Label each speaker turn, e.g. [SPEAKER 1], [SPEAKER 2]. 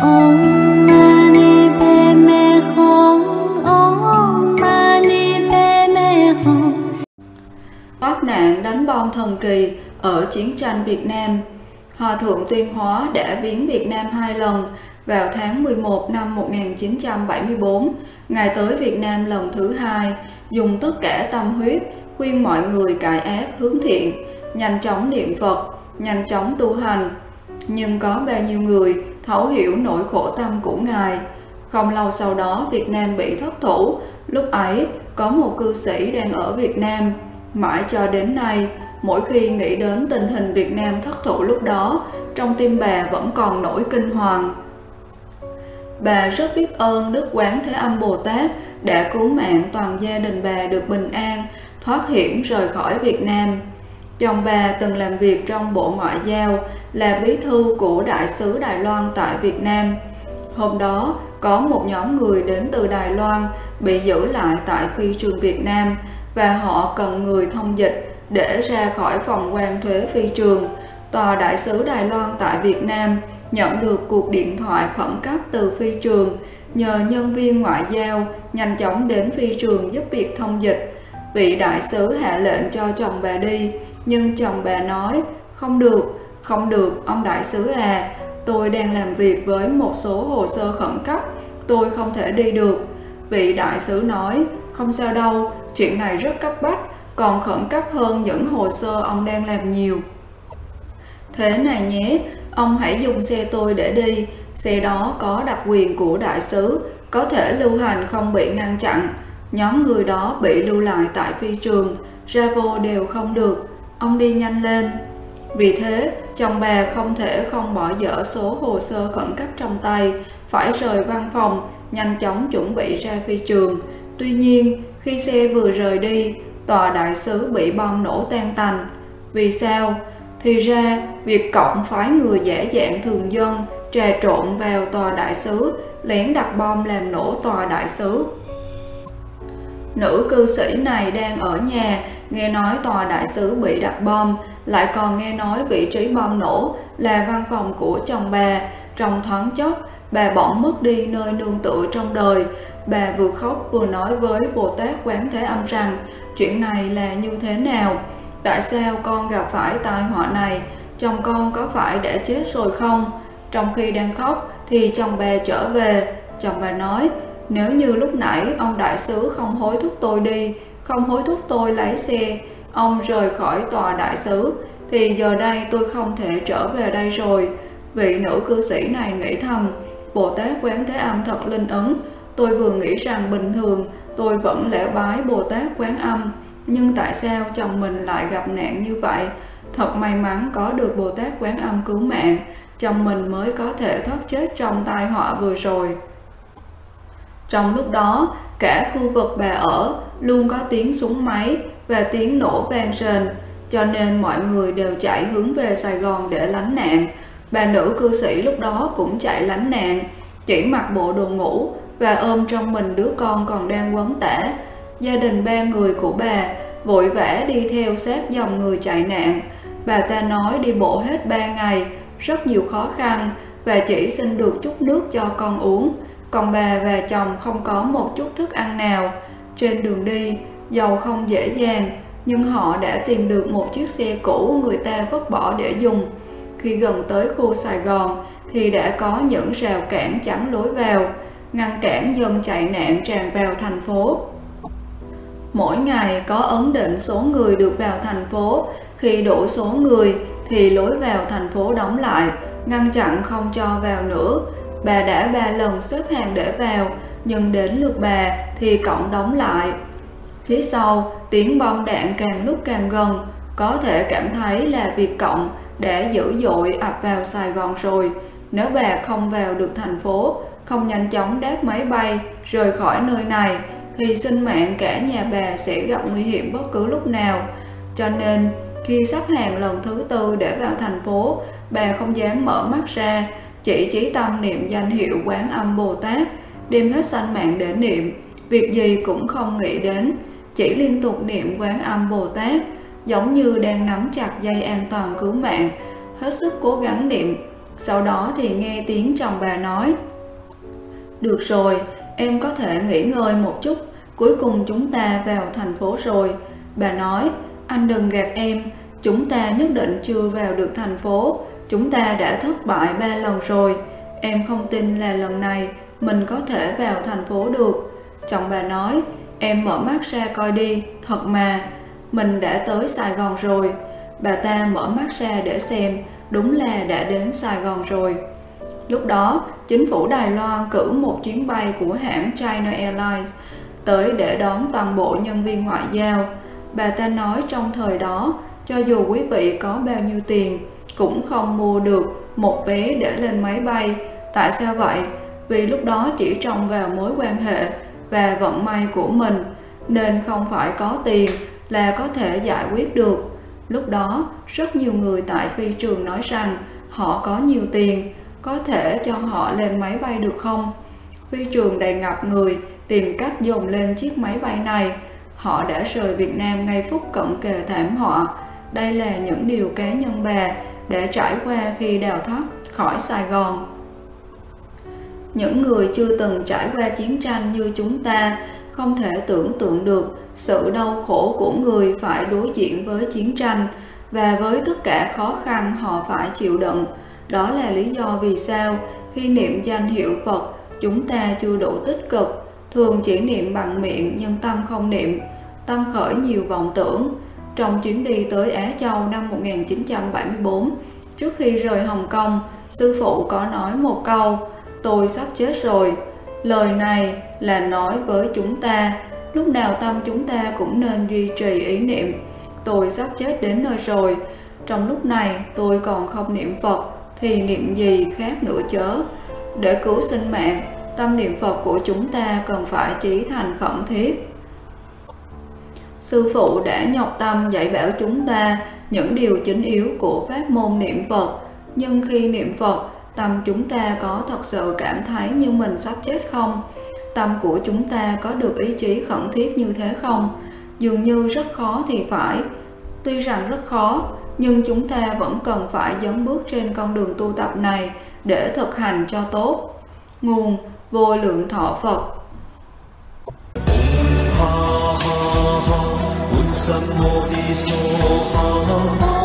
[SPEAKER 1] Om Mani Padme Hum. Om Mani Padme Hum.
[SPEAKER 2] Thoát nạn đánh bom thần kỳ ở chiến tranh Việt Nam. Hòa thượng Tuyên Hóa đã viếng Việt Nam 2 lần. Vào tháng 11 năm 1974, Ngài tới Việt Nam lần thứ 2, dùng tất cả tâm huyết khuyên mọi người cải ác hướng thiện, nhanh chóng niệm Phật, nhanh chóng tu hành. Nhưng có bao nhiêu người thấu hiểu nỗi khổ tâm của Ngài. Không lâu sau đó, Việt Nam bị thất thủ. Lúc ấy, có một cư sĩ đang ở Việt Nam. Mãi cho đến nay, mỗi khi nghĩ đến tình hình Việt Nam thất thủ lúc đó, trong tim bà vẫn còn nỗi kinh hoàng. Bà rất biết ơn Đức Quán Thế Âm Bồ Tát đã cứu mạng toàn gia đình bà được bình an, thoát hiểm rời khỏi Việt Nam. Chồng bà từng làm việc trong Bộ Ngoại giao, là bí thư của Đại sứ Đài Loan tại Việt Nam. Hôm đó, có một nhóm người đến từ Đài Loan bị giữ lại tại phi trường Việt Nam và họ cần người thông dịch để ra khỏi phòng quan thuế phi trường. Tòa Đại sứ Đài Loan tại Việt Nam nhận được cuộc điện thoại khẩn cấp từ phi trường, nhờ nhân viên ngoại giao nhanh chóng đến phi trường giúp việc thông dịch. Vị đại sứ hạ lệnh cho chồng bà đi, nhưng chồng bà nói, không được, ông đại sứ à, tôi đang làm việc với một số hồ sơ khẩn cấp, tôi không thể đi được. Vị đại sứ nói, không sao đâu, chuyện này rất cấp bách, còn khẩn cấp hơn những hồ sơ ông đang làm nhiều. Thế này nhé, ông hãy dùng xe tôi để đi, xe đó có đặc quyền của đại sứ, có thể lưu hành không bị ngăn chặn. Nhóm người đó bị lưu lại tại phi trường, ra vô đều không được, ông đi nhanh lên. Vì thế, chồng bà không thể không bỏ dở số hồ sơ khẩn cấp trong tay, phải rời văn phòng, nhanh chóng chuẩn bị ra phi trường. Tuy nhiên, khi xe vừa rời đi, tòa đại sứ bị bom nổ tan tành. Vì sao? Thì ra, Việt Cộng phái người giả dạng thường dân trà trộn vào tòa đại sứ, lén đặt bom làm nổ tòa đại sứ. Nữ cư sĩ này đang ở nhà, nghe nói tòa đại sứ bị đặt bom, lại còn nghe nói vị trí bom nổ là văn phòng của chồng bà. Trong thoáng chốc, bà bỗng mất đi nơi nương tựa trong đời. Bà vừa khóc vừa nói với Bồ Tát Quán Thế Âm rằng, chuyện này là như thế nào? Tại sao con gặp phải tai họa này? Chồng con có phải đã chết rồi không? Trong khi đang khóc thì chồng bà trở về. Chồng bà nói, nếu như lúc nãy ông đại sứ không hối thúc tôi đi, không hối thúc tôi lấy xe, ông rời khỏi tòa đại sứ, thì giờ đây tôi không thể trở về đây rồi. Vị nữ cư sĩ này nghĩ thầm, Bồ Tát Quán Thế Âm thật linh ứng. Tôi vừa nghĩ rằng bình thường tôi vẫn lễ bái Bồ Tát Quán Âm, nhưng tại sao chồng mình lại gặp nạn như vậy? Thật may mắn có được Bồ Tát Quán Âm cứu mạng, chồng mình mới có thể thoát chết trong tai họa vừa rồi. Trong lúc đó, cả khu vực bà ở luôn có tiếng súng máy và tiếng nổ vang rền, cho nên mọi người đều chạy hướng về Sài Gòn để lánh nạn. Bà nữ cư sĩ lúc đó cũng chạy lánh nạn, chỉ mặc bộ đồ ngủ và ôm trong mình đứa con còn đang quấn tả. Gia đình 3 người của bà vội vã đi theo sát dòng người chạy nạn. Bà ta nói đi bộ hết 3 ngày, rất nhiều khó khăn và chỉ xin được chút nước cho con uống. Còn bà và chồng không có một chút thức ăn nào. Trên đường đi, dầu không dễ dàng, nhưng họ đã tìm được một chiếc xe cũ người ta vứt bỏ để dùng. Khi gần tới khu Sài Gòn thì đã có những rào cản chắn lối vào, ngăn cản dân chạy nạn tràn vào thành phố. Mỗi ngày có ấn định số người được vào thành phố, khi đủ số người thì lối vào thành phố đóng lại, ngăn chặn không cho vào nữa. Bà đã 3 lần xếp hàng để vào, nhưng đến lượt bà thì cổng đóng lại. Phía sau, tiếng bom đạn càng lúc càng gần, có thể cảm thấy là Việt Cộng đã dữ dội ập vào Sài Gòn rồi. Nếu bà không vào được thành phố, không nhanh chóng đáp máy bay rời khỏi nơi này, thì sinh mạng cả nhà bà sẽ gặp nguy hiểm bất cứ lúc nào. Cho nên, khi sắp hàng lần thứ 4 để vào thành phố, bà không dám mở mắt ra, chỉ chí tâm niệm danh hiệu Quán Âm Bồ Tát, đem hết sanh mạng để niệm, việc gì cũng không nghĩ đến, chỉ liên tục niệm Quán Âm Bồ Tát, giống như đang nắm chặt dây an toàn cứu mạng, hết sức cố gắng niệm, Sau đó thì nghe tiếng chồng bà nói: "Được rồi, em có thể nghỉ ngơi một chút, cuối cùng chúng ta vào thành phố rồi." Bà nói: "Anh đừng gạt em, chúng ta nhất định chưa vào được thành phố, chúng ta đã thất bại 3 lần rồi. Em không tin là lần này mình có thể vào thành phố được." Chồng bà nói: "Em mở mắt ra coi đi, thật mà, mình đã tới Sài Gòn rồi." Bà ta mở mắt ra để xem, đúng là đã đến Sài Gòn rồi. Lúc đó, chính phủ Đài Loan cử một chuyến bay của hãng China Airlines tới để đón toàn bộ nhân viên ngoại giao. Bà ta nói trong thời đó, cho dù quý vị có bao nhiêu tiền, cũng không mua được một vé để lên máy bay. Tại sao vậy? Vì lúc đó chỉ trông vào mối quan hệ và vận may của mình, nên không phải có tiền là có thể giải quyết được. Lúc đó, rất nhiều người tại phi trường nói rằng họ có nhiều tiền, có thể cho họ lên máy bay được không? Phi trường đầy ngập người tìm cách dồn lên chiếc máy bay này. Họ đã rời Việt Nam ngay phút cận kề thảm họa. Đây là những điều cá nhân bà đã trải qua khi đào thoát khỏi Sài Gòn. Những người chưa từng trải qua chiến tranh như chúng ta không thể tưởng tượng được sự đau khổ của người phải đối diện với chiến tranh và với tất cả khó khăn họ phải chịu đựng. Đó là lý do vì sao khi niệm danh hiệu Phật, chúng ta chưa đủ tích cực, thường chỉ niệm bằng miệng nhưng tâm không niệm, tâm khởi nhiều vọng tưởng. Trong chuyến đi tới Á Châu năm 1974, trước khi rời Hồng Kông, sư phụ có nói một câu: "Tôi sắp chết rồi." Lời này là nói với chúng ta, lúc nào tâm chúng ta cũng nên duy trì ý niệm: "Tôi sắp chết đến nơi rồi." Trong lúc này tôi còn không niệm Phật thì niệm gì khác nữa chớ. Để cứu sinh mạng, tâm niệm Phật của chúng ta cần phải chí thành khẩn thiết. Sư phụ đã nhọc tâm dạy bảo chúng ta những điều chính yếu của pháp môn niệm Phật. Nhưng khi niệm Phật, tâm chúng ta có thật sự cảm thấy như mình sắp chết không? Tâm của chúng ta có được ý chí khẩn thiết như thế không? Dường như rất khó thì phải. Tuy rằng rất khó, nhưng chúng ta vẫn cần phải dấn bước trên con đường tu tập này để thực hành cho tốt. Nguồn: Vô Lượng Thọ Phật.
[SPEAKER 3] Ha ha ha,